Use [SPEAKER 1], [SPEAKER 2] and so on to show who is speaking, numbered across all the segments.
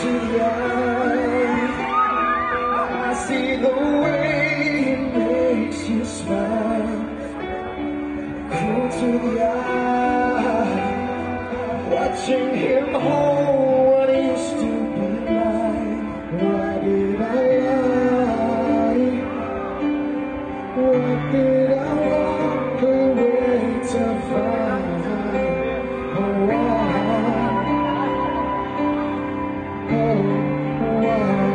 [SPEAKER 1] to the eye. I see the way it makes you smile. Cool to the eye, watching him hold what used to be mine. Why did I lie? What did I walk away to find? Oh, why? Oh, why?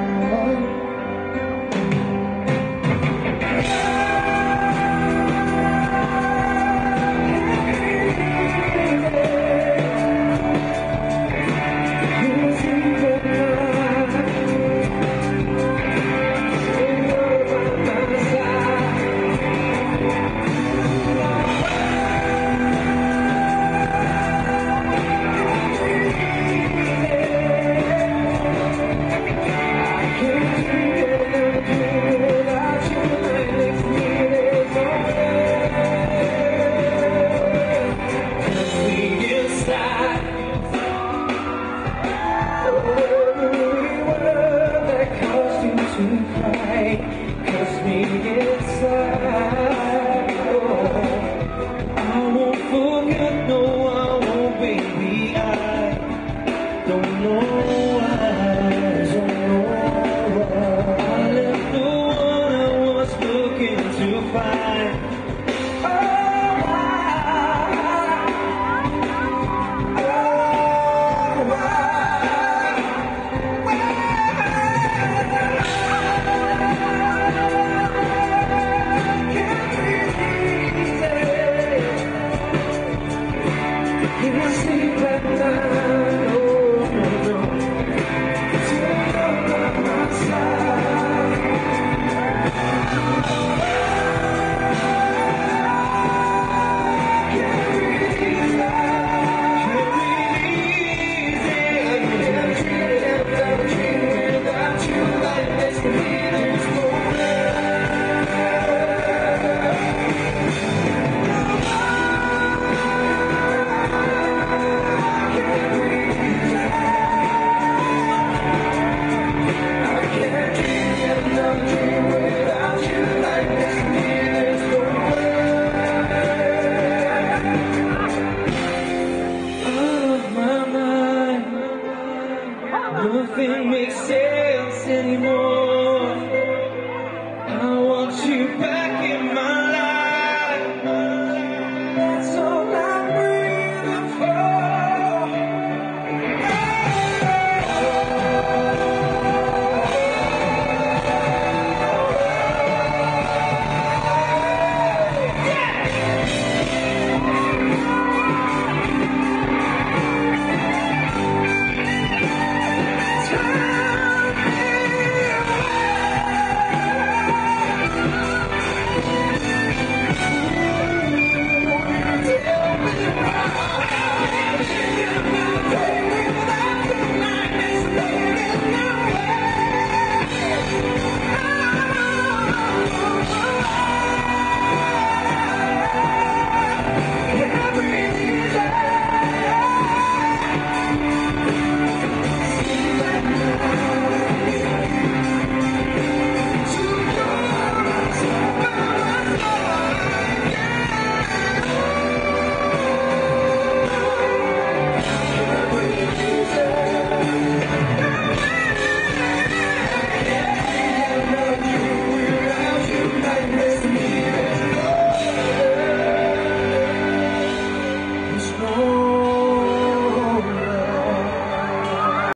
[SPEAKER 1] Cause me inside, oh, I won't forget, no, I won't, baby, I don't know why, don't know why I left the one I was looking to find. Nothing makes sense anymore.